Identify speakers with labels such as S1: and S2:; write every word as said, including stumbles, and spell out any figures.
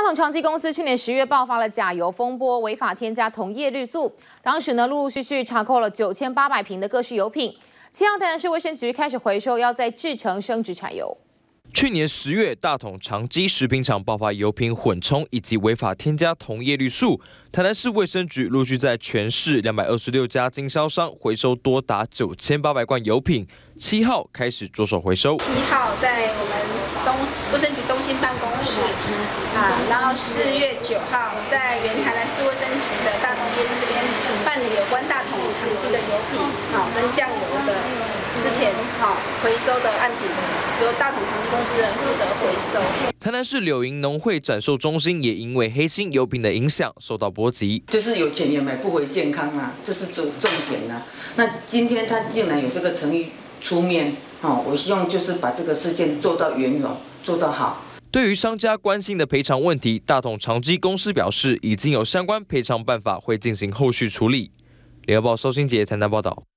S1: 统长机公司去年十月爆发了假油风波，违法添加同业氯素。当时呢，陆陆续续查扣了九千八百瓶的各式油品。七号台南市卫生局开始回收，要再制成生质产油。
S2: 去年十月，大统长基食品厂爆发油品混充以及违法添加同业氯素，台南市卫生局陆续在全市两百二十六家经销商回收多达九千八百罐油品。七号开始着手回收。
S3: 七号在我们东卫生局东新办公室啊，然后四月九号在原台南市卫生局的大同夜市这边办理有关大统长基的油品好跟酱油的之前好回收的案品的，由大统长基公司人负责回收。
S2: 台南市柳营农会展售中心也因为黑心油品的影响受到波及，
S4: 就是有钱也买不回健康啊，这是重重点啊。那今天他竟然有这个诚意出面，哦，我希望就是把这个事件做到圆融，做到好。
S2: 对于商家关心的赔偿问题，大统长基公司表示，已经有相关赔偿办法，会进行后续处理。联合报周新杰台南报道。